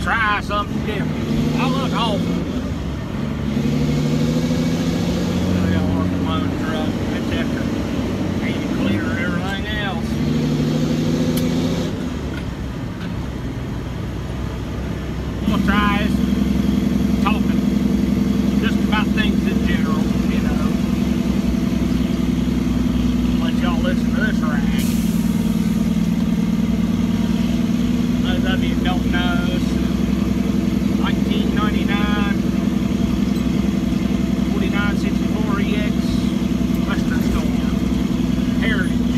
try something different. I look awful. I got to work on my own truck. That's after painting cleaner and everything else. I'm going to try is talking just about things in general, you know. Let y'all listen to this rag. Those of you who don't know, 1999 4964 EX Western Storm Heritage,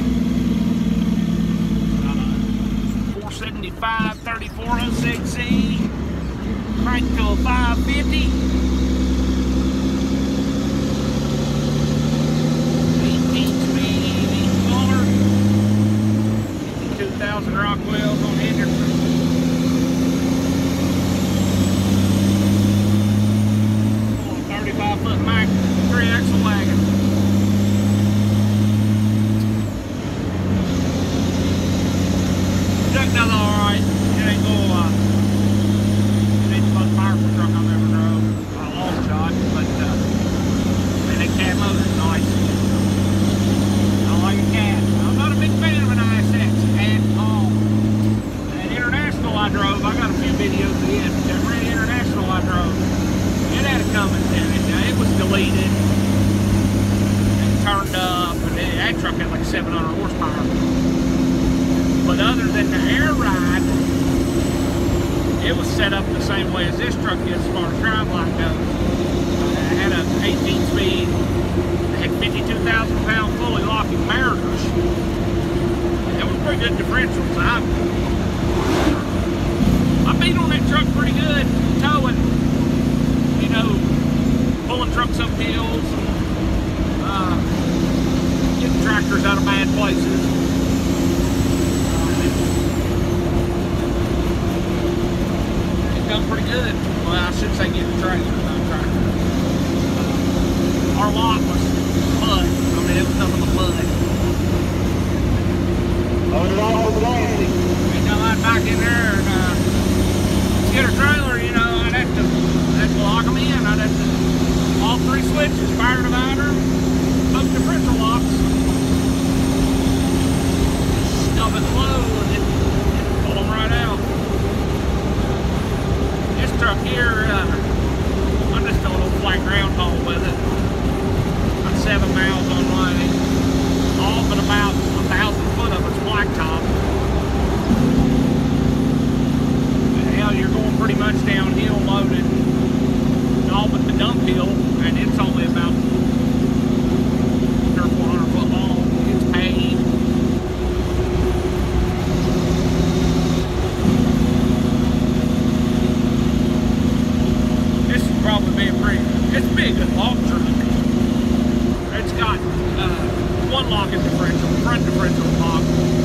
475 3406E, crank to a 550, 18-speed motor, 52,000 Rockwells on Henderson. 35-foot Mack 3-axle wagon. Truck does alright. It ain't the most powerful truck I've ever drove. A long shot, but man, that cat motor's nice. I like a cat. I'm not a big fan of an ISX at all. That International I drove, I got a few videos of it. That red International I drove, it had a Cummins in it. Now, it was deleted and turned up, and that truck had like 700 horsepower. But other than the air ride, it was set up the same way as this truck is as far as driveline goes. It had an 18-speed, it had 52,000 pound fully locking Mariners. It was pretty good differentials. I beat on that truck pretty good, towing, you know, pulling trucks up hills, getting tractors out of bad places. It's done pretty good. Well, I should say getting tractors, not tractors. Our lot was mud. I mean, it was nothing but mud. Ain't no lot back in there and get a trailer, you know, I'd have to lock them in. I'd have to, all three switches, fire divider, both differential locks, stub it low and it pull them right out. This truck here, I'm just doing a little flat ground haul with it. About 7 miles on line. All but about 1,000 foot of it's blacktop. Hell, you're going pretty much downhill loaded. All but the dump hill, and it's only about 300 or 400 foot long. It's paved. This is probably being pretty. It's big and long truck. It's got one locking differential, front differential lock.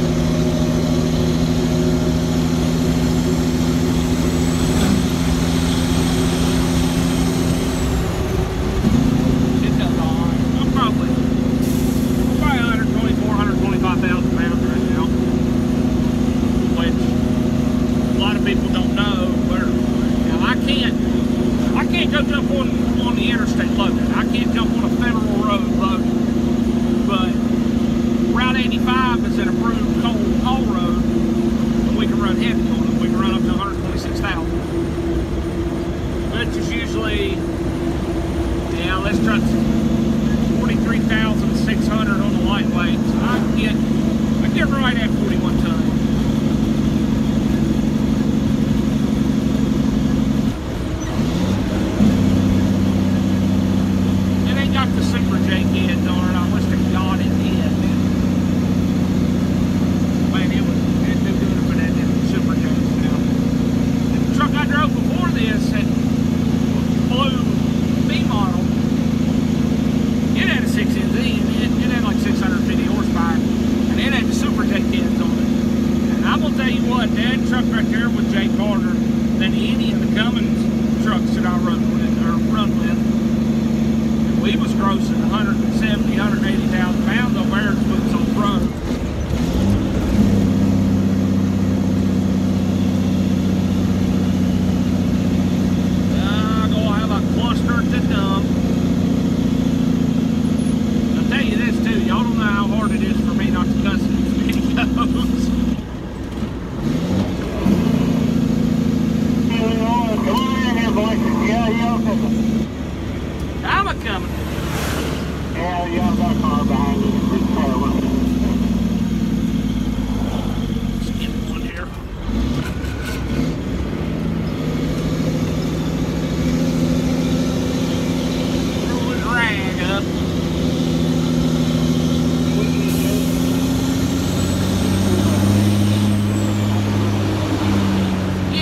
grossing 170, 180,000 pounds over there to put on the road.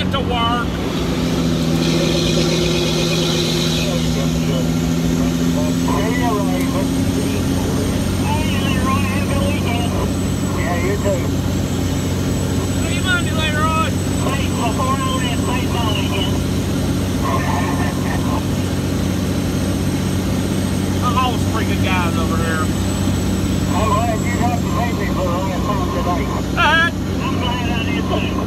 it to work. Yeah, you too. See you Monday later on. Wait, before all that, play ball again. All freaking guys over here. I'm glad you got the baby for the last time today. I'm glad I did too.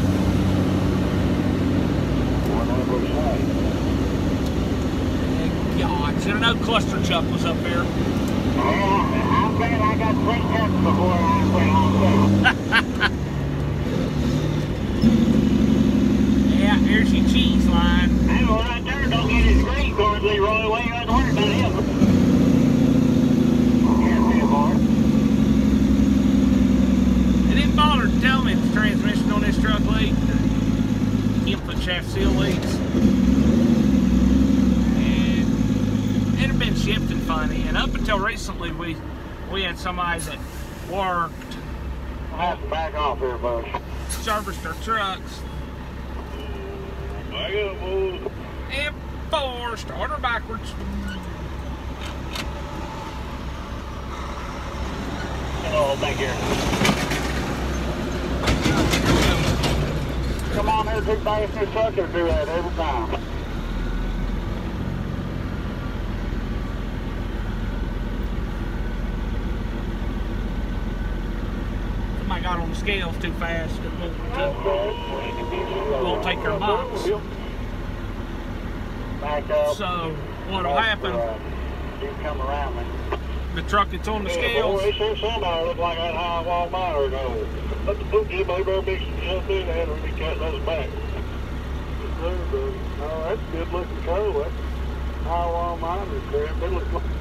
God, should have known Cluster Chuck was up here. Yeah, I'm glad I got 3 cuts before I went on. Yeah, here's your cheese line. That one right there don't get his green card, Leroy. Why you got to worry about him? Yeah, see, boy. It didn't bother to tell me the transmission on this truck leaked. Input shaft seal leaks. And it had been shifting funny. And up until recently, we had somebody that worked. I'll have to back off here, Bush. Serviced our trucks. Back up, boys. And 4, start her backwards. Oh, thank you. Come on here, big bastard sucker, do that every time. Somebody got on the scales too fast. It won't take her box. Back up. So what'll happen? You come around me. The truck that's on the scales. Boy, sure somebody look like that high wall miner though. Let the book you better mix some stuff in there and we cut those back. Oh, that's a good looking coal. That's high wall miners there. They look like.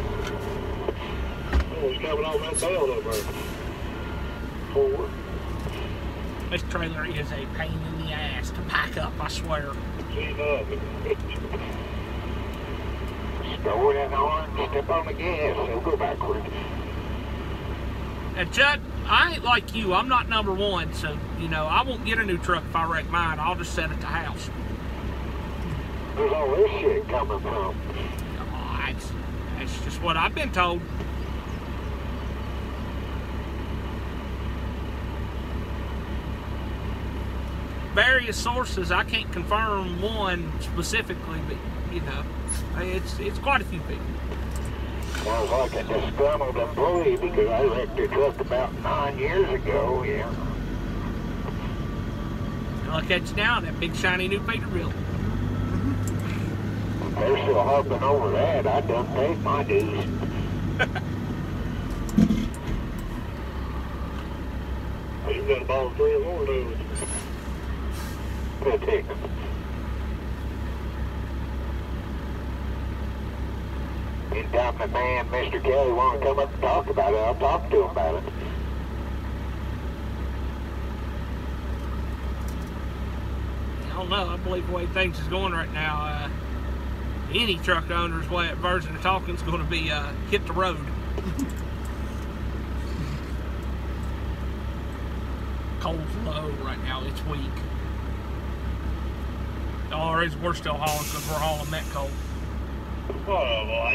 Oh, he's coming on that belt over there. 4. This trailer is a pain in the ass to pack up, I swear. See nothing. Go in on, step on the gas, so go backwards. And Chuck, I ain't like you. I'm not number 1, so, you know, I won't get a new truck if I wreck mine. I'll just set it at the house. Where's all this shit coming from? Oh, that's just what I've been told. Various sources, I can't confirm one specifically, but, you know, it's quite a few people. Sounds like a disgruntled employee because I wrecked your truck about 9 years ago, yeah. I'll catch you down, that big shiny new Peterbilt. They're still harping over that. I done paid my dues. You got about 3 or more dues. Good take. Anytime the man, Mr. Kelly, want to come up and talk about it, I'll talk to him about it. I don't know. I believe the way things is going right now, any truck owner's version of talking is going to be hit the road. Coal's low right now. It's weak. The only reason we're still hauling because we're hauling met coal. Oh, boy.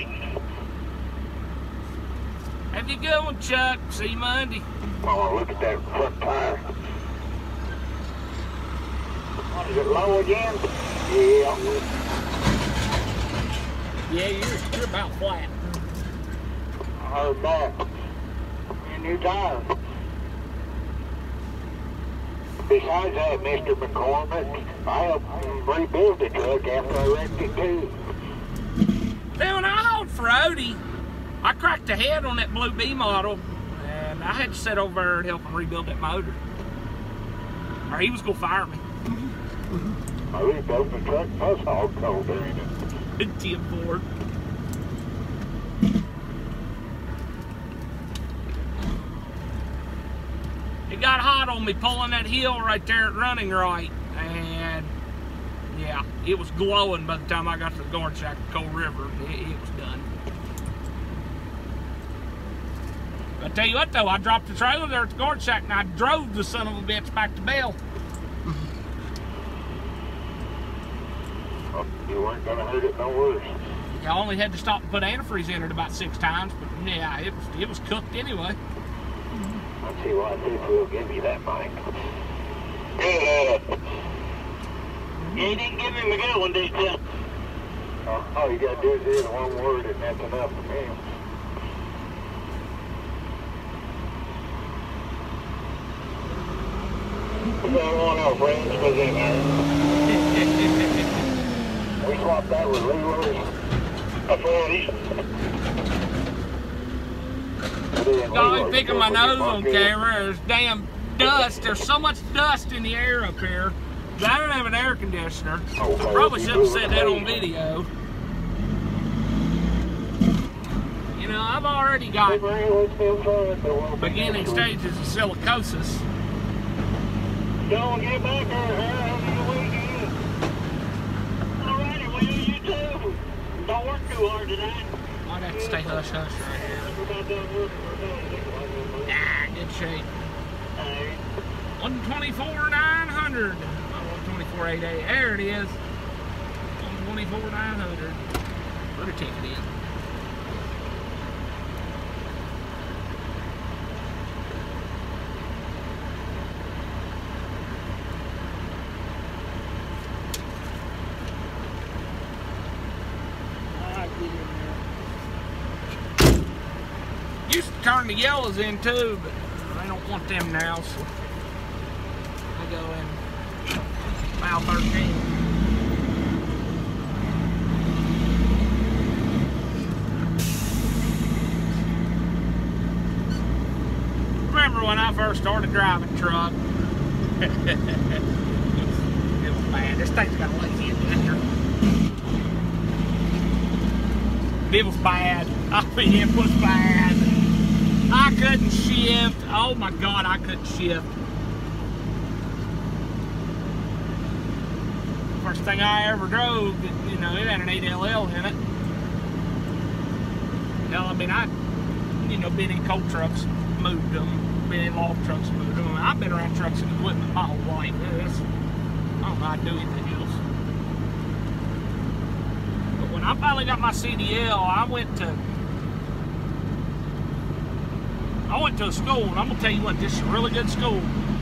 Have you good one, Chuck? See you Monday. Oh, look at that front tire. Is it low again? Yeah. Yeah, you're about flat. I heard that. Your new tire. Besides that, Mr. McCormick, I helped rebuild the truck after I wrecked it too. Then when I hauled for Odie, I cracked the head on that Blue B model, and I had to sit over there and help him rebuild that motor. Or he was going to fire me. I rebuilt the truck plus hog coal during it. Tim Ford. It got hot on me pulling that hill right there at Running Right, and yeah, it was glowing by the time I got to the guard shack at Coal River. It was done. I tell you what though, I dropped the trailer there at the guard shack and I drove the son of a bitch back to Bell. You weren't gonna hurt it no worse. I only had to stop and put antifreeze in it about 6 times, but yeah, it was cooked anyway. Let's see why this will give you that mic. Good. You didn't give him a good one, did you? All you gotta do is hit one word and that's enough for me. We got one of our friends was in there. We swapped that with Leroy. God, picking my nose on camera. There's damn dust. There's so much dust in the air up here. I don't have an air conditioner. Probably should have said that on video. You know, I've already got beginning stages of silicosis. Don't get back there, alrighty, well, you too. Don't work too hard tonight. Might have to stay hush hush right here. Nah, good shape. 124,900. 124,880. There it is. 124,900. Put a ticket in. Used to turn the yellows in too, but I don't want them now, so I go in mile 13. Remember when I first started driving truck? It was bad. This thing's got a lazy injector. It was bad. I mean, it was bad. I couldn't shift. Oh my God, I couldn't shift. First thing I ever drove, you know, it had an 8LL in it. Hell, I mean, you know, been in coal trucks, moved them. Been in log trucks, moved them. I've been around trucks and equipment my whole life. I don't know how to do anything else. But when I finally got my CDL, I went to a school, and I'm gonna tell you what, this is a really good school.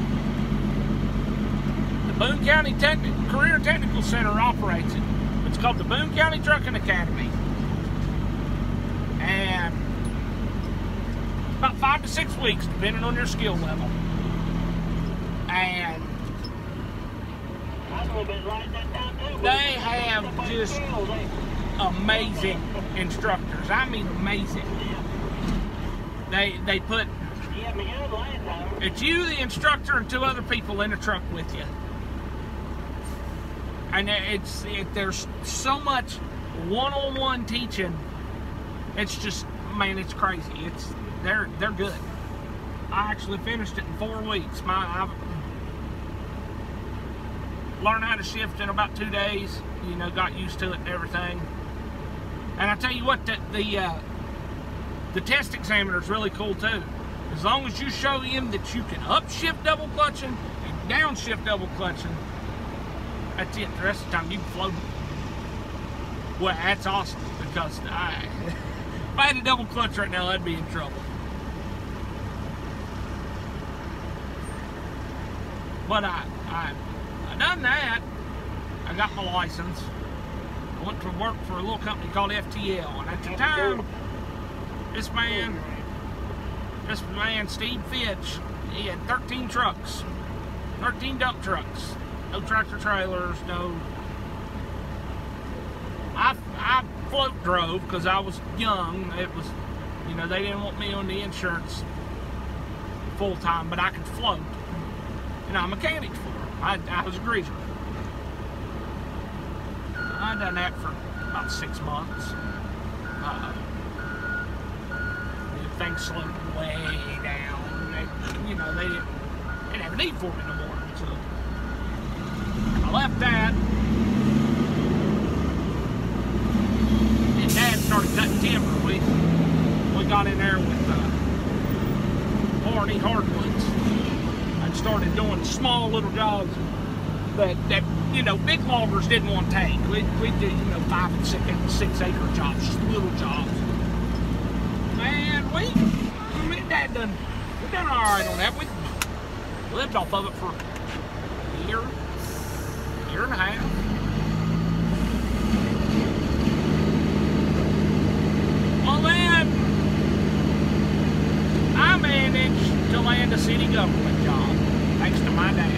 The Boone County Career Technical Center operates it. It's called the Boone County Trucking Academy. And about 5 to 6 weeks, depending on your skill level. And they have just amazing instructors. I mean amazing. They put, it's you, the instructor, and 2 other people in the truck with you. And there's so much one-on-one teaching. It's just, man, it's crazy. They're good. I actually finished it in 4 weeks. I've learned how to shift in about 2 days. You know, got used to it and everything. And I tell you what, the test examiner is really cool too. As long as you show him that you can upshift double clutching and downshift double clutching, that's it. The rest of the time you can float. Well, that's awesome, because if I had a double clutch right now, I'd be in trouble. But I done that. I got my license. I went to work for a little company called FTL, and at the time, this man, Steve Fitch, he had 13 trucks, 13 dump trucks, no tractor trailers, no. I float drove because I was young. It was, you know, they didn't want me on the insurance full time, but I could float. And I mechanicked for them. I was a greaser. I done that for about 6 months. Things slowed way down. You know, they didn't have a need for me no more. So I left that. And Dad started cutting timber. We got in there with Barney Hardwoods and started doing small little jobs that you know, big loggers didn't want to take. We did, you know, 5 and 6 acre jobs, just little jobs. And me and Dad we've done all right on that. We lived off of it for a year and a half. Well, then I managed to land a city government job, thanks to my dad.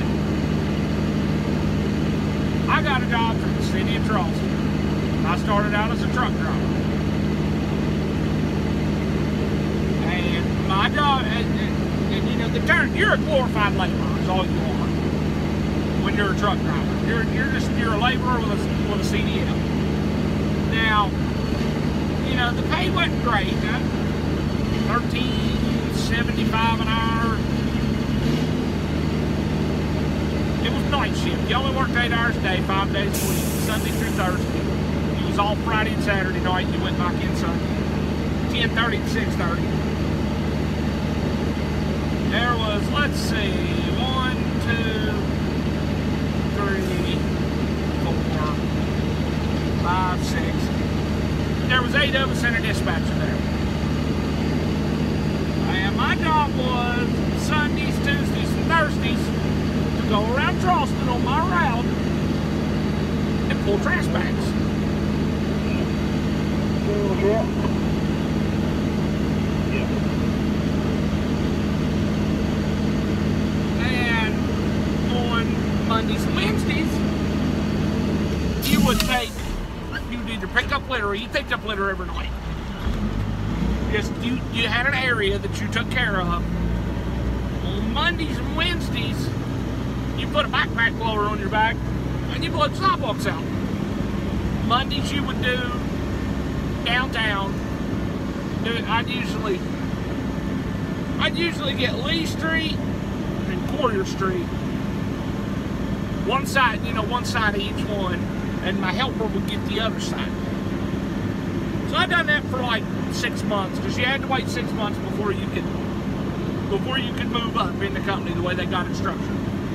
I got a job for the city of Charleston. I started out as a truck driver. And my job, and you know, you're a glorified laborer is all you are when you're a truck driver. You're a laborer with a CDL. Now, you know, the pay wasn't great. $13.75 an hour. It was night shift. You only worked 8 hours a day, 5 days a week, Sunday through Thursday. You was off Friday and Saturday night. You went back in Sunday. 10:30 to 6:30. There was, let's see, 1, 2, 3, 4, 5, 6. There was 8 of us in a dispatcher there. And my job was Sundays, Tuesdays, and Thursdays to go around Charleston on my route and pull trash bags. And on Mondays and Wednesdays, you'd either pick up litter or you picked up litter every night. Just you had an area that you took care of. On Mondays and Wednesdays, you put a backpack blower on your back and you blow sidewalks out. Mondays you would do downtown. I'd usually get Lee Street and Courier Street. One side of each one, and my helper would get the other side. So I done that for like 6 months, because you had to wait 6 months before you could move up in the company the way they got it structured.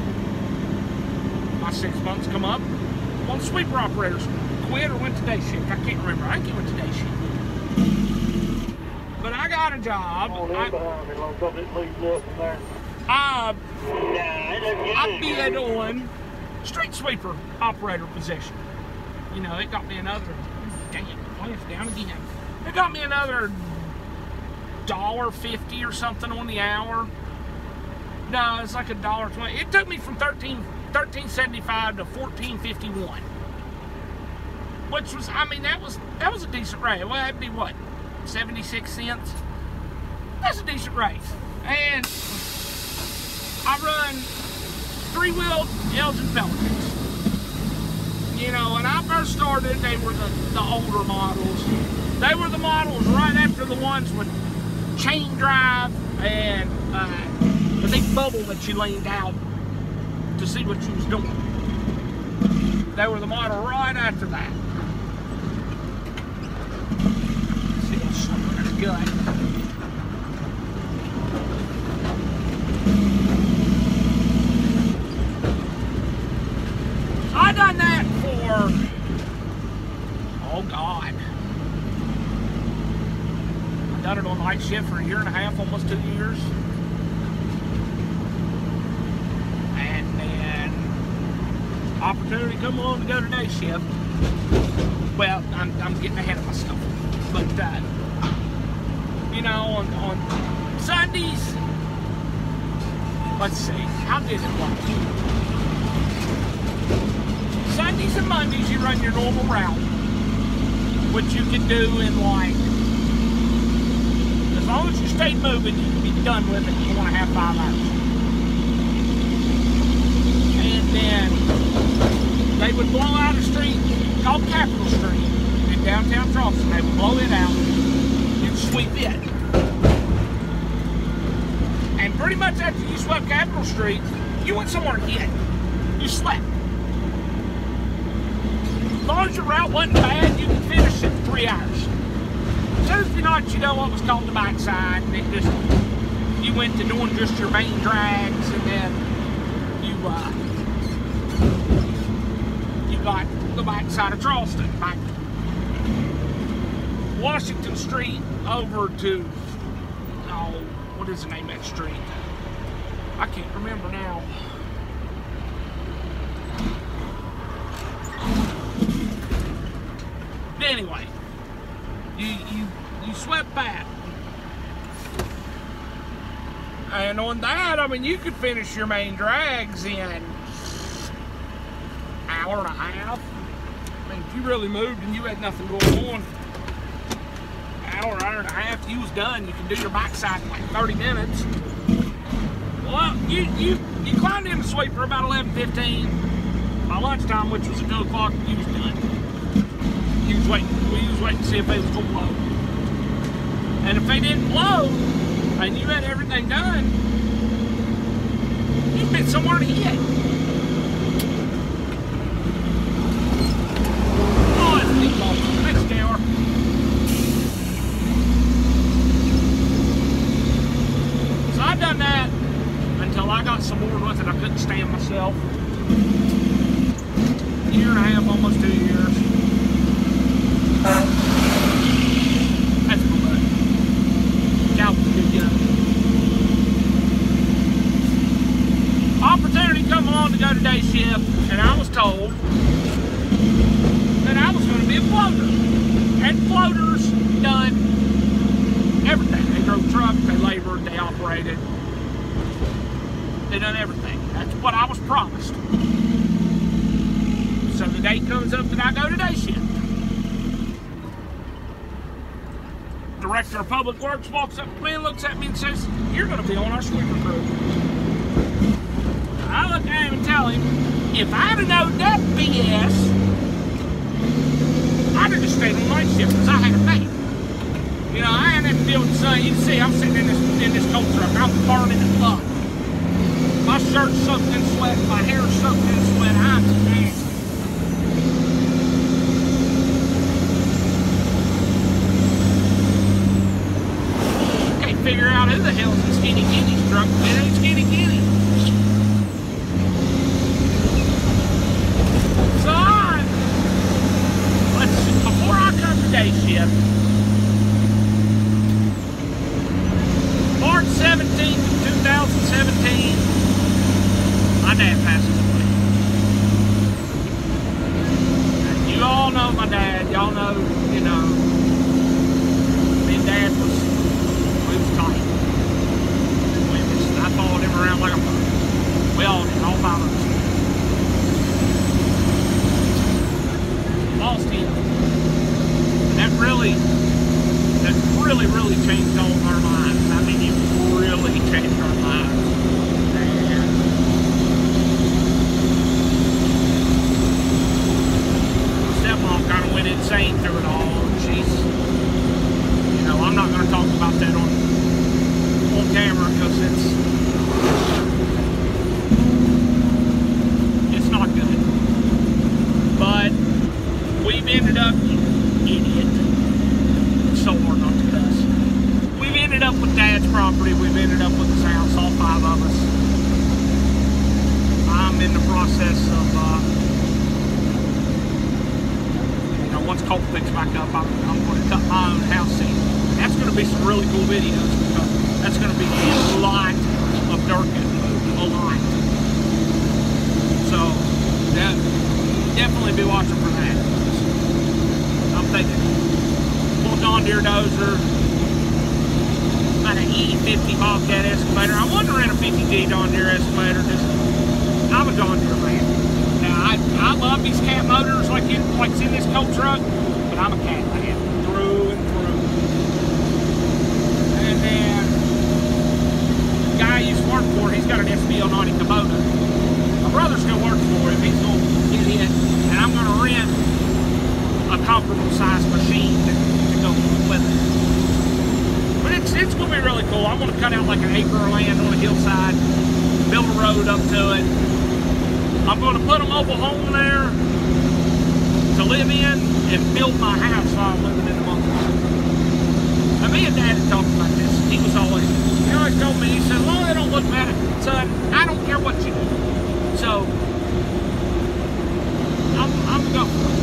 My 6 months come up. One sweeper operators quit or went to day shift. I can't remember. I think he went to day shift. But I got a job. I bid on street sweeper operator position. You know, it got me another, dang it, it's down again. It got me another $1.50 or something on the hour. No, it's like $1.20. It took me from $13.75 to $14.51. Which was, I mean, that was a decent rate. Well, that'd be what, 76 cents? That's a decent rate. And I run 3-wheeled Elgin Pelicans. You know, when I first started, they were the older models. They were the models right after the ones with chain drive and the big bubble that you leaned out to see what you was doing. They were the model right after that. See that sucker in his gut. I done that for, oh God, I done it on night shift for 1.5 years, almost 2 years. And then opportunity come along to go to day shift. Well, I'm getting ahead of myself. But you know, on Sundays, let's see, how did it work? Sundays and Mondays, you run your normal route, which you can do in like, as long as you stay moving, you can be done with it in 4.5 to 5 hours. And then they would blow out a street called Capitol Street in downtown Charleston. They would blow it out, you'd sweep it. And pretty much after you swept Capitol Street, you went somewhere and hid. You slept. As long as your route wasn't bad, you could finish it in 3 hours. Tuesday night, you know what was called the backside, and it just, you went to doing just your main drags, and then you the backside of Charleston, back Washington Street over to, oh, what is the name of that street? I can't remember now. But anyway, you swept that. And on that, I mean, you could finish your main drags in an hour and a half. I mean, if you really moved and you had nothing going on, hour and a half, you was done. You can do your backside in like 30 minutes. Well, you climbed in the sweep for about 11:15. By lunchtime, which was at 2 o'clock, you was done. We was waiting to see if they was going to blow. And if they didn't blow, and you had everything done, you'd been somewhere to hit. Oh, it's a deep ball. Next tower. So I've done that until I got some more with it. I couldn't stand myself. A year and a half, almost 2 years. That's cool, bud. Calvin's a good gun. Opportunity come along to go to day shift, and I was told that I was going to be a floater. And floaters done everything. They drove trucks, they labored, they operated. They done everything. That's what I was promised. So the day comes up that I go to day shift. Director of Public Works walks up to me and looks at me and says, "You're going to be on our sweeper crew." I look at him and tell him, if I'd have known that BS, I'd have just stayed on night shift because I had a mate. You know, I hadn't had to deal with the sun. You can see I'm sitting in this cold truck. I'm burning as fuck. My shirt's soaked in sweat. My hair's soaked in sweat. I'm nasty. Figure out who the hell's in Skinny Kenny's truck. It ain't Skinny Kenny. So before I come to day shift, March 17th, 2017, my dad passes away. And you all know my dad. Y'all know, you know, me and Dad was tight. I followed him around like a puppy. We all did, all 5 of us. Lost him. That really changed all of our lives. I mean, it really changed our lives. And my stepmom kind of went insane through it all. She's, you know, I'm not going to talk about that on camera because it's not good. But we've ended up, idiot, it's so hard not to cuss. We've ended up with Dad's property. We've ended up with his house, all 5 of us. I'm in the process of, you know, once Colt picks back up, I'm going to cut my own house scene. That's going to be some really cool videos because that's going to be a lot of dirt getting moved, a lot. So, definitely be watching for that. I'm thinking, little John Deere dozer, about an E50 Bobcat excavator. I want to rent a 50G John Deere excavator. I'm a John Deere man. Now, I love these cat motors like it's in this coat truck, but I'm a cat man through and through. And then, the guy I used to work for, he's got an SBL90 Kubota. My brother still works for him. He's going to get it, and I'm going to rent a comparable size machine to go with it. But it's going to be really cool. I'm going to cut out like an acre of land on a hillside, build a road up to it. I'm going to put a mobile home there to live in and build my house while I'm living in the mobile home. Now, me and Dad had talked about this. He was always, he always told me, he said, as long as they don't look bad, son, I don't care what you do. So, I'm going to go for it.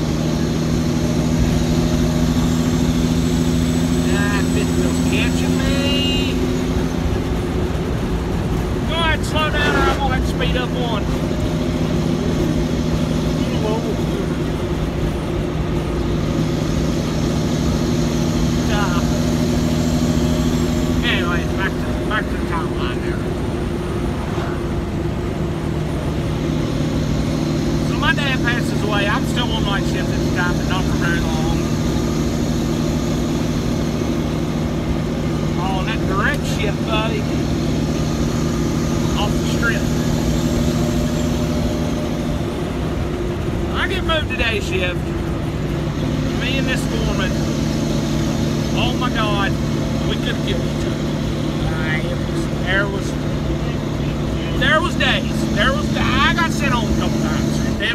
guy passes away. I'm still on night shift at the time, but not for very long. On that direct shift, buddy, off the strip. I get moved to day shift. Me and this foreman, oh my God, we could have killed each other. There was days. I got sent home a couple times.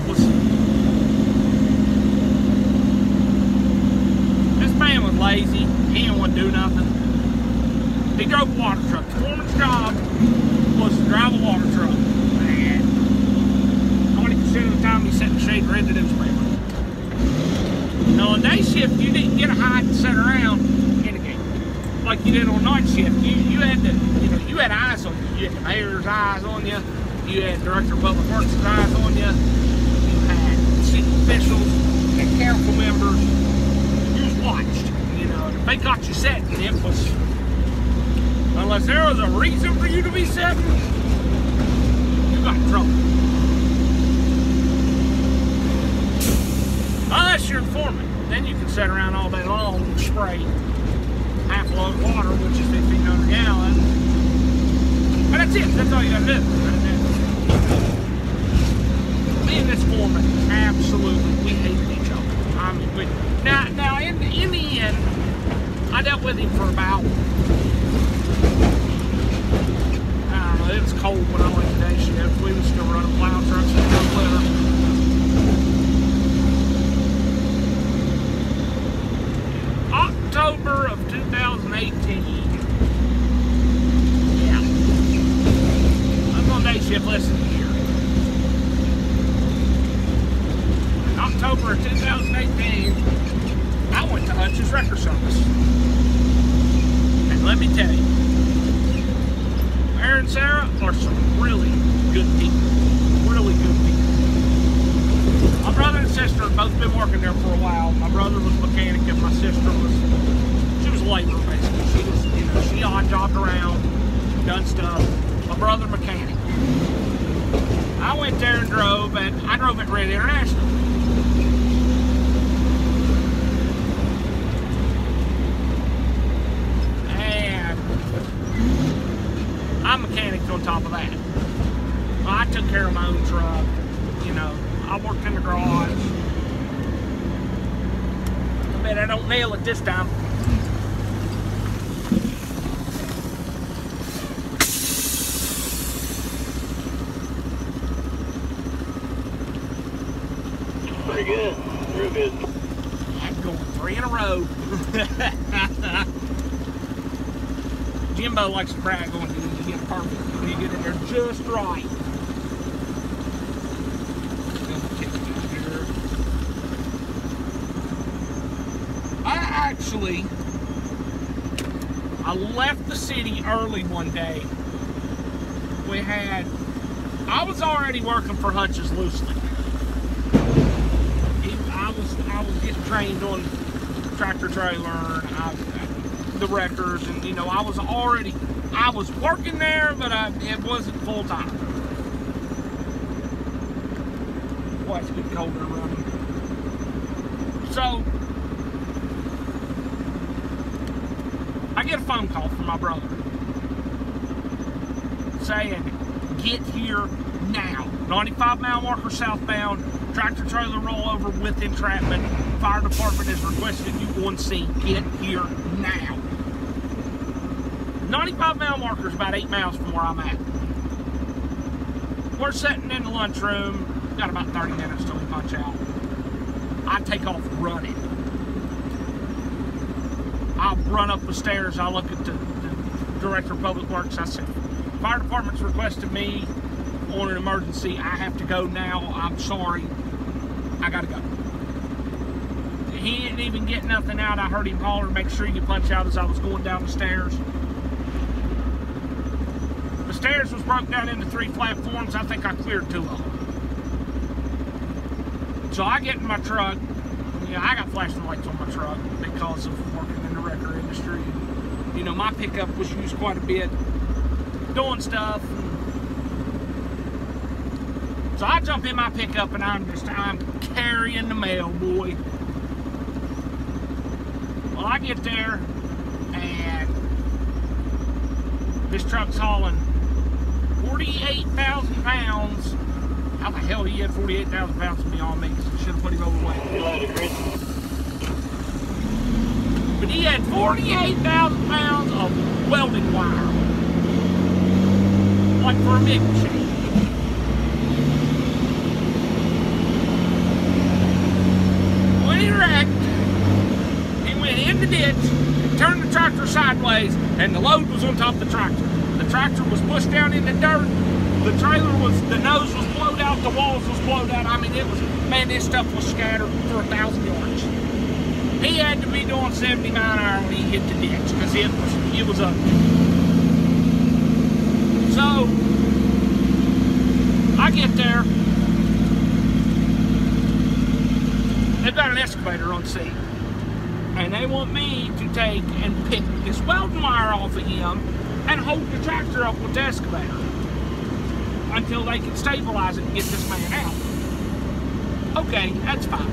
This man was lazy. He didn't want to do nothing. He drove a water truck. The foreman's job was to drive a water truck. And 20% of the time he sat in the shade and read the newspaper. Now on day shift, you didn't get to hide and sit around in the game like you did on night shift. You had to, you had eyes on you. You had the mayor's eyes on you. You had Director of Public Works' eyes on you. You had city officials and council members. You was watched. If they caught you sitting, it was, unless there was a reason for you to be sitting, you got in trouble. Unless you're the foreman, then you can sit around all day long and spray half a load of water, which is 1,500 gallons. But that's it. That's all you gotta do. Me and this foreman, absolutely, we hated each other. I mean, now in the end, I dealt with him for about, I don't know, it was cold when I went to day shift. We was still running plow trucks and no litter. October of 2018. Yeah. I'm on day shift less than a year. In October of 2018, I went to Hutch's Record Service. And let me tell you, Aaron and Sarah are some really good people. Really good people. My brother and sister have both been working there for a while. My brother was a mechanic and my sister was, she was a laborer basically. She was, she odd jobbed around, done stuff. My brother mechanic. I went there and drove, and I drove at Red International. And I'm mechanic on top of that. Well, I took care of my own truck, I worked in the garage. I bet I don't nail it this time. Pretty good. Real good. I'm going 3 in a row. Jimbo likes to brag on you. You get perfect. You get in there just right. I left the city early one day. I was already working for Hutch's loosely. I was getting trained on tractor trailer and the records, and I was working there, but it wasn't full time. Boy, it's getting colder running. So I get a phone call from my brother saying, get here now. 95 mile marker southbound, tractor trailer rollover with entrapment. Fire department has requested you on scene. Get here now. 95 mile marker is about 8 miles from where I'm at. We're sitting in the lunchroom. Got about 30 minutes till we punch out. I take off running. I run up the stairs. I look at the Director of Public Works. I said, fire department's requested me on an emergency. I have to go now. I'm sorry. I gotta go. He didn't even get nothing out. I heard him holler, make sure you punch out, as I was going down the stairs. The stairs was broke down into 3 platforms. I think I cleared 2 of them. So I get in my truck. I got flashing lights on my truck because of working in the record industry. My pickup was used quite a bit doing stuff. So So I jump in my pickup and I'm carrying the mail, boy. Well, I get there and this truck's hauling 48,000 pounds. How the hell he had 48,000 pounds to be on me? Should have put him overweight. But he had 48,000 pounds of welding wire. Like for a MIG machine. When he wrecked, he went in the ditch, turned the tractor sideways, and the load was on top of the tractor. The tractor was pushed down in the dirt. The trailer was, the nose was blowed out, the walls was blowed out. I mean, it was, man, this stuff was scattered for 1,000 yards. He had to be doing 79 an hour when he hit the ditch, because it was ugly. So, I get there. They've got an excavator on scene. And they want me to take and pick this welding wire off of him and hold the tractor up with the excavator until they can stabilize it and get this man out. Okay, that's fine.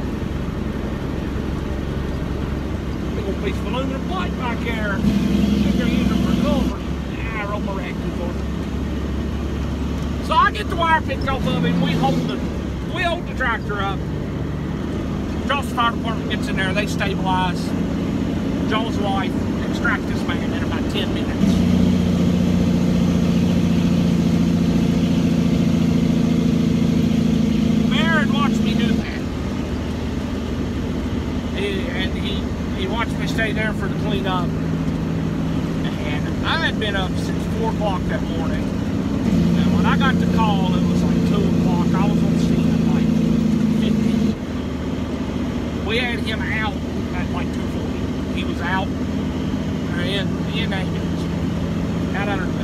Big old piece of aluminum plate back there. I think they're using it for silver. I roll my rag too far. So I get the wire picked off of him. We hold the tractor up. Charleston Fire Department gets in there. They stabilize. Joel's wife extract this man in about 10 minutes. Watched me do that. He watched me stay there for the cleanup. And I had been up since 4 o'clock that morning. And when I got the call, it was like 2 o'clock. I was on scene at like 15. We had him out at like 2:40. He was out in ambulance. Out under the belt.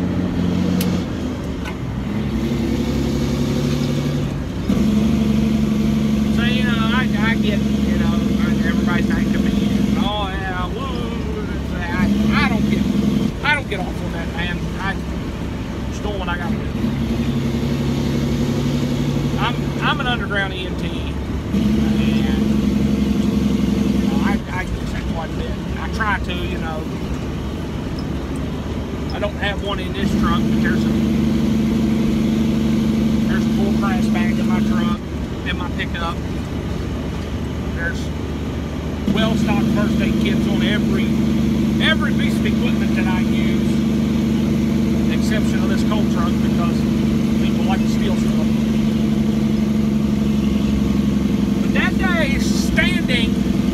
I get, you know, everybody's thanking me. Oh yeah, woo. I don't get off on that, man. I'm doing what I gotta do. I'm an underground EMT, and you know, I get that quite a bit. I try to, you know. I don't have one in this truck, but there's a full crash bag in my truck, in my pickup. There's well-stocked first aid kits on every piece of equipment that I use, exception of this coal truck because people like to steal stuff. But that day, standing,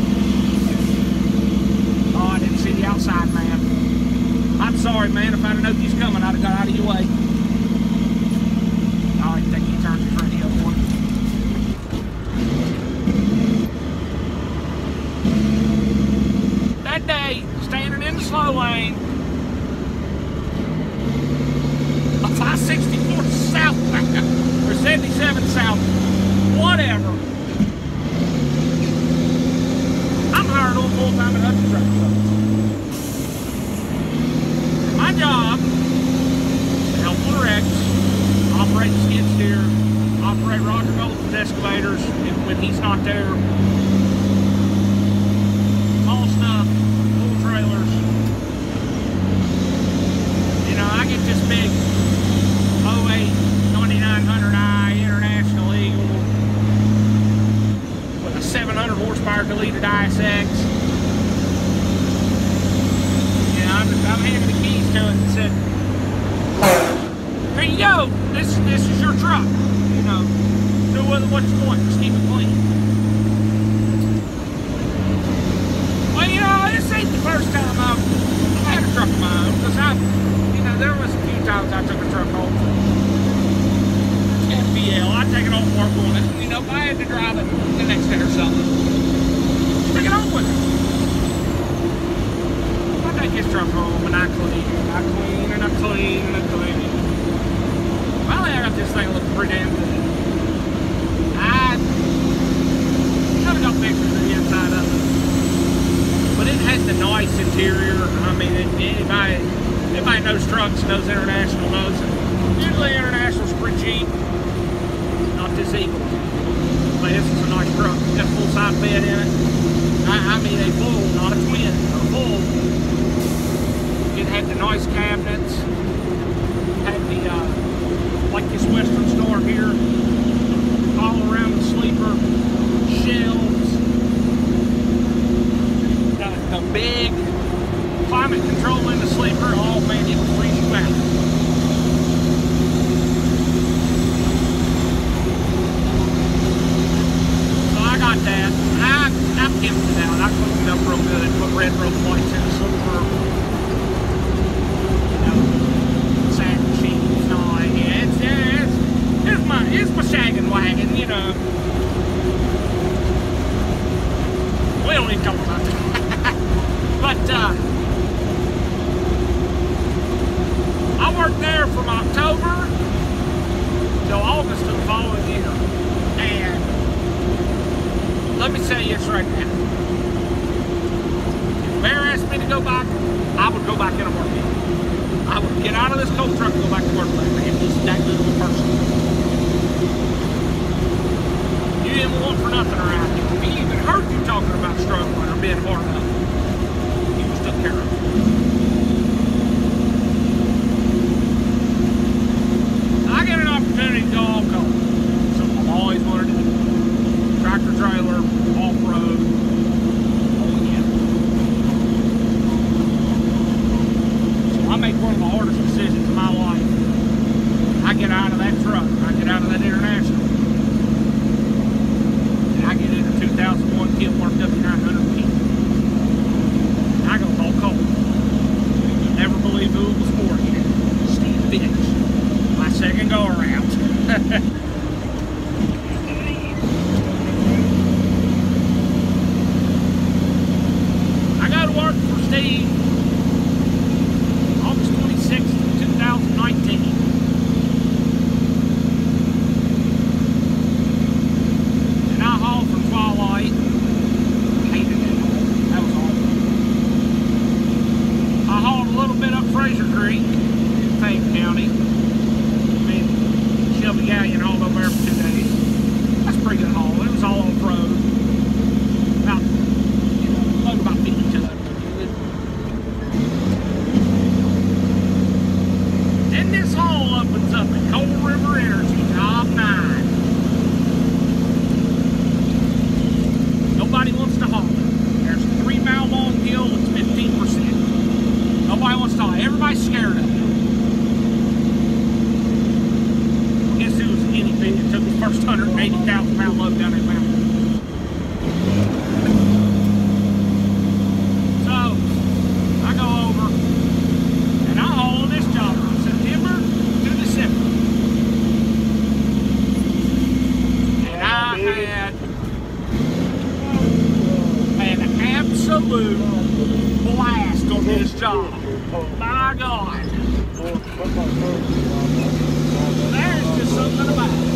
oh, I didn't see the outside, man. I'm sorry, man. If I'd have known he's coming, I'd have got out of your way. Oh, I think he turned his radio on. That day, standing in the slow lane, a 564 southbound, or 77 south, whatever. I'm hired on full-time at Hudson Truck Club. My job is to help with wrecks, operate the skid steer, operate Roger Goldson's excavators when he's not there. All stuff, full trailers. You know, I get this big 08 2900i International Eagle with a 700 horsepower deleted ISX. You know, I'm handing the keys to it and said, "Here you go. This is your truck. You know, do with it what you want. Just keep it clean." Well, you know, this ain't the first time I've had a truck of my own, because you know, there was a few times I took a truck home from FBL. I'd take it home to work on it. You know, if I had to drive it the next day or something, take it home with me. I take this truck home and I clean, and I clean, and I clean, and I clean. Finally, I got this thing looking pretty damn good. I kind of got pictures of the inside of it. But it had the nice interior. I mean, anybody knows trucks, knows International, knows it. Usually International's pretty cheap. this Eagle. But this is a nice truck. It's got a full side bed in it. I mean a full, not a twin, a full. It had the nice cabinets. Had the, like this Western Star here, all around the sleeper, shelves. Got a big climate control in the sleeper. Oh man, it was freezing back. So I got that. I pimped it out. I cleaned it up real good. Put red rope lights in the silver. You know, satin sheets and all that. Yeah, it's my shaggin' wagon, you know. We don't even talk about that. But I worked there from October till August of the following year. And let me tell you this right now. If Bear asked me to go back, I would go back in and work in. I would get out of this coal truck and go back to work with him. He's that good of a person. You didn't want for nothing around him. If he even heard you talking about struggling or being hard up, he was took care of. I get an opportunity to go all coal. Something I've always wanted to do. Tractor trailer, off-road, oh yeah. So I make one of the hardest decisions in my life. I get out of that truck, I get out of that International, and I get in a 2001 Kenworth W900P. And I go all coal. You'll never believe who it was for again. Steve Fitch. My second go around. Worked for Steve August 26th, 2019. And I hauled from Twilight. Hated it. That was awful. I hauled a little bit up Fraser Creek in Fayette County. Me and Shelby Gallion hauled over there for 2 days. That's a pretty good haul. It was all off-road. About 50 tons. Then this haul opens up at Coal River Energy, job 9. Nobody wants to haul it. There's a 3-mile long hill that's 15%. Nobody wants to haul it. Everybody's scared of it. I guess it was a guinea pig that took the first 180,000 pound load down that mountain. Absolute blast on this job. My God. There's just something about it.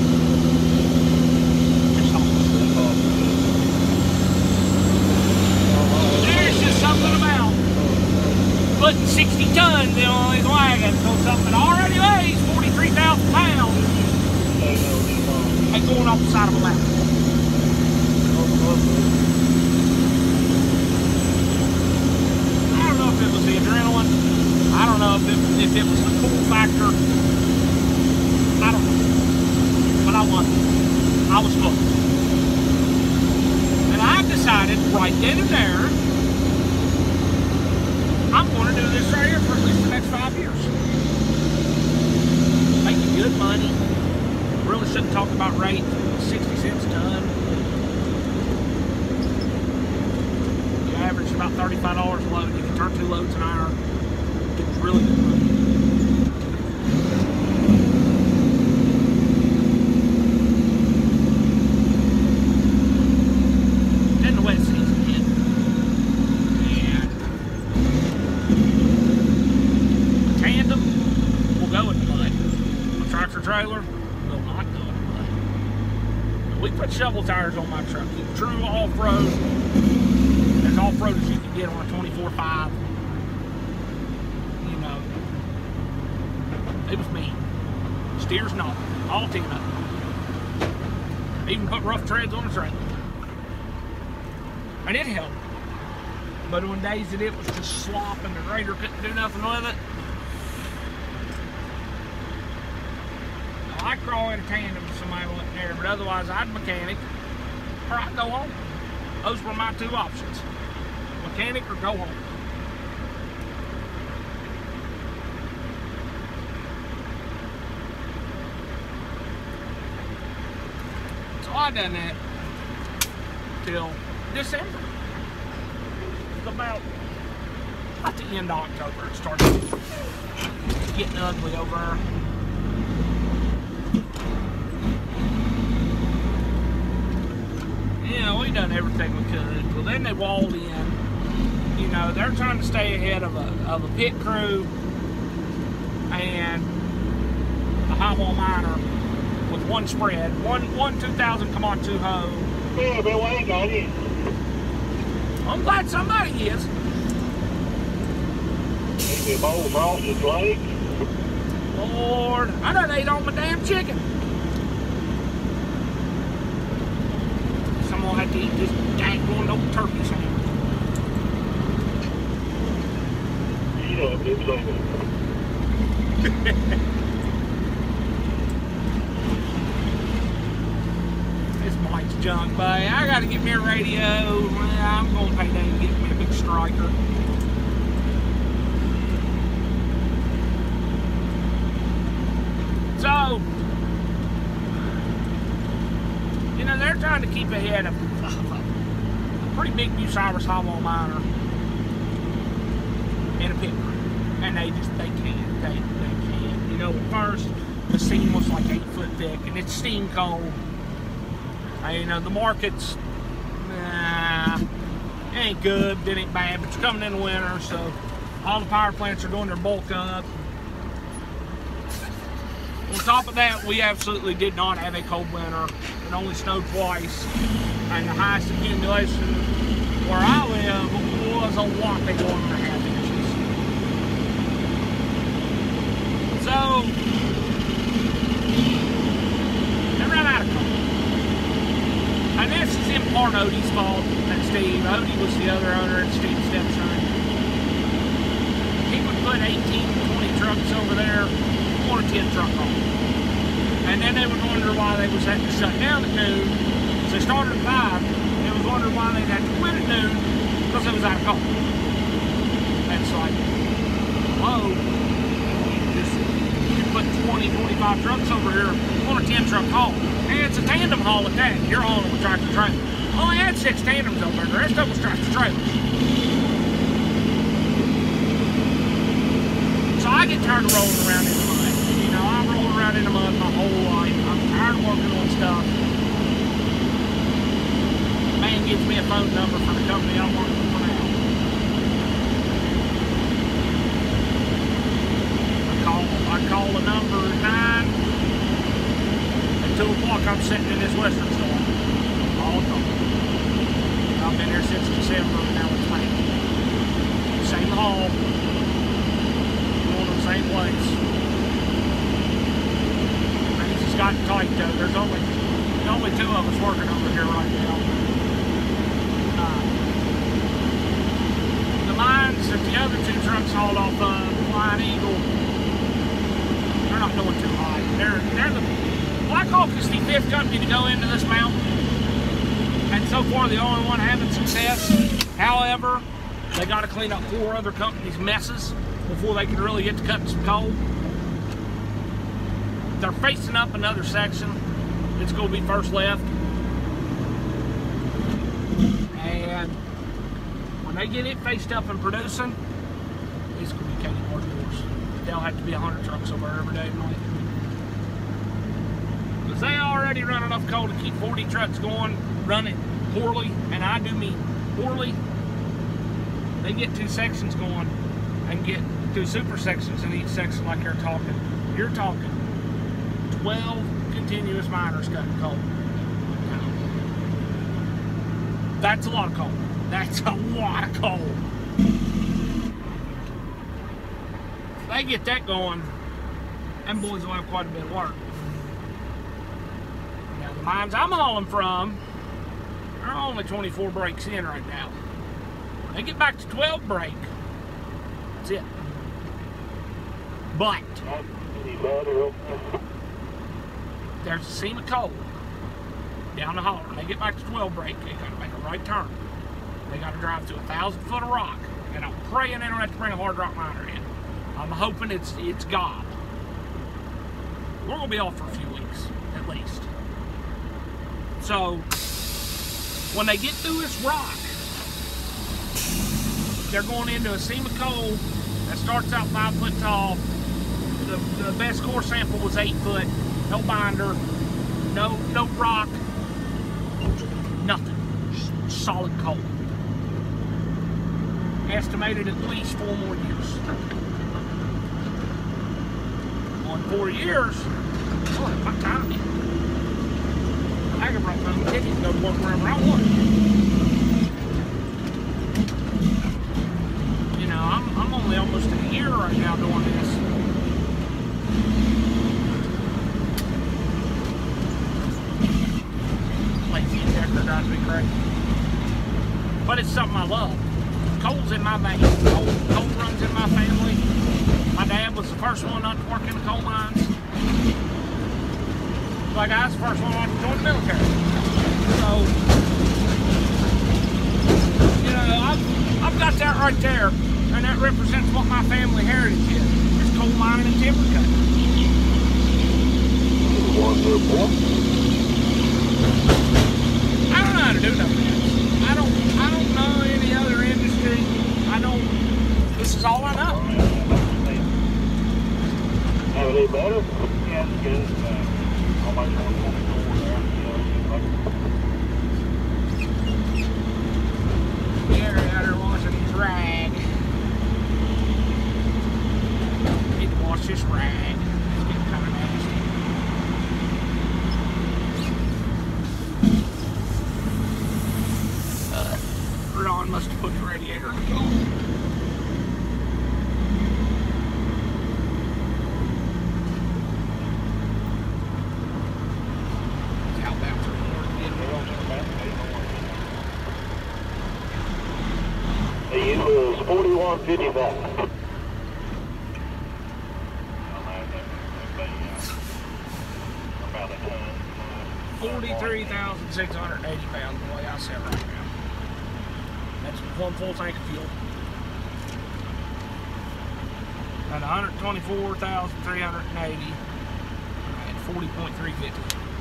There's just something about putting 60 tons in on these wagons on something that already weighs 43,000 pounds and going off the side of a mountain. If it was the adrenaline, I don't know if it was the cool factor, I don't know, but I was hooked. And I decided right then and there, I'm going to do this right here for at least the next 5 years. Making good money, really shouldn't talk about rate, 60 cents a ton. Average about $35 a load. You can turn 2 loads an hour. It's really good money. Then the wet season hit. And a tandem will go in the mud. A tractor trailer will not go in the mud. We put shovel tires on my truck. It's true off-road. As off-road as you can get on a 24/5. You know, it was mean. Steers not. All 10 of them. Even put rough treads on the trailer. And it helped. But on days that it was just slop and the grader couldn't do nothing with it, I'd crawl in a tandem if somebody wasn't there, but otherwise I'd mechanic or I'd go home. Those were my two options. Mechanic or go home. So I done that till December. About the end of October, it started getting ugly over there. Yeah, we done everything we could. Well, then they walled in. You know, they're trying to stay ahead of a pit crew and a high wall miner with one spread, one 2000 Komatsu hoe. Yeah, but we ain't got it. I'm glad somebody is. Maybe a bowl of frosted flakes. Lord, I done ate all my damn chicken. Someone had to eat this dang old turkey sandwich. Eat up, it's like This bike's junk, buddy. I gotta get me a radio. I'm gonna pay down and get me a big striker. So, you know, they're trying to keep ahead of a pretty big Bucyrus high wall miner in a pit crew. And they can't. They can't. You know, at first, the seam was like 8 foot thick, and it's steam cold. You know, the market's, it ain't good, it ain't bad, but you're coming in the winter, so all the power plants are doing their bulk up. On top of that, we absolutely did not have a cold winter. It only snowed twice, and the highest accumulation where I live was a whopping 1.5 inches. So, they ran out of cold. And this is in part Odie's fault and Steve. Odie was the other owner and Steve's stepson. He would put 18 to 20 trucks over there on a 10 truck haul. And then they would wonder why they was having to shut down at noon. So they started at 5. They was wondering why they'd have to quit at noon because it was out of coal. And it's like, hello, you put 20, 25 trucks over here on a 10 truck haul. And it's a tandem haul at that. You're hauling with tractor trailer. Only had 6 tandems over there. The rest of them was tractor trailers. So I get tired of rolling around in the mud. You know, I've rolled around in the mud my whole life. I'm tired of working on stuff. Man gives me a phone number for the company I'm working for now. I call the number 9. 2 o'clock, I'm sitting in this Western store all the time. I've been here since December, and now it's May. Same haul, going to the same place. Things has gotten tight though. There's only 2 of us working over here right now. The mines that the other 2 trucks hauled off of Flying Eagle, they're not going too high. They're the Black Hawk is the 5th company to go into this mountain, and so far the only one having success. However, they got to clean up 4 other companies' messes before they can really get to cutting some coal. They're facing up another section. It's going to be first left, and when they get it faced up and producing, it's going to be Katie hardcores. They'll have to be 100 trucks over there every day and night. They already run enough coal to keep 40 trucks going, running poorly, and I do mean poorly. They get 2 sections going and get 2 super sections in each section like you're talking 12 continuous miners cutting coal. That's a lot of coal. That's a lot of coal. If they get that going, them boys will have quite a bit of work. mines I'm hauling from are only 24 brakes in right now. When they get back to 12 brake, that's it. But there's a seam of coal down the holler. When they get back to 12 brake, they got to make a right turn. They got to drive through 1,000 foot of rock, and I'm praying they don't have to bring a hard rock miner in. I'm hoping it's God. We're gonna be off for a few weeks at least. So when they get through this rock, they're going into a seam of coal that starts out 5 foot tall. The best core sample was 8 foot. No binder, no rock, nothing. Just solid coal. Estimated at least 4 more years. On 4 years, boy, my time. I can write my own ticket and go to work wherever I want. You know, I'm only almost a year right now doing this. Lazy injector drives me crazy. But it's something I love. Coal's in my veins. Coal runs in my family. My dad was the first one not to work in the coal mines. Like I was the first one not to join the military. So, you know, I've got that right there, and that represents what my family heritage is. It's coal mining and timber cutting. I don't know how to do nothing else. I don't know any other industry. This is all I know. Have it any better? Yeah, it's good. Almost 124 there. Gary out there washing his rag. Need to wash this rag. It's getting kind of nasty. Ron must have put the radiator in the coal. The U is 4155. 43,680 pounds the way I sit right now. That's one full tank of fuel. And 124,380 at 40.350.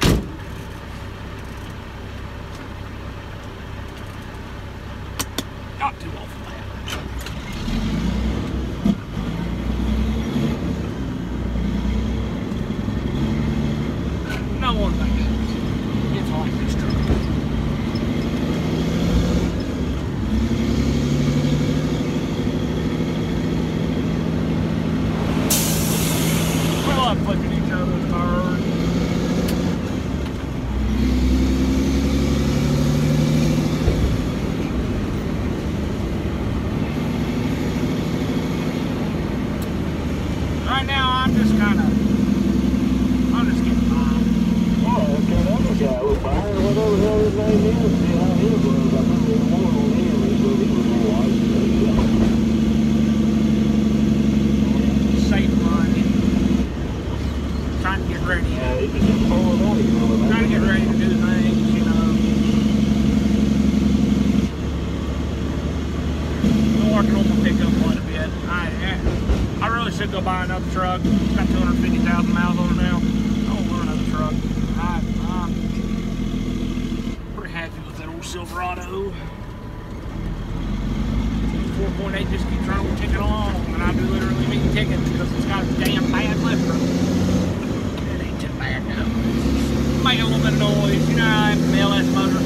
Not too awful bad. No one thing. It's like this truck. We love flipping each other's birds. Right now, I'm just getting by. Oh, that other guy was buying whatever the hell his name is. See how he was. I remember the one on him. He said he was all right. Save money. Trying to get ready. Yeah, he was just pulling on him. Trying to get ready to do things, you know. Been working on my pickup quite a bit. I really should go buy another truck. It's got 250,000 miles on it now. I don't want another truck. I'm pretty happy with that old Silverado. 4.8 just keeps running, ticking along, and I do literally mean tickets because it's got a damn bad lifter. It ain't too bad now. Making a little bit of noise, you know, I have an LS motor.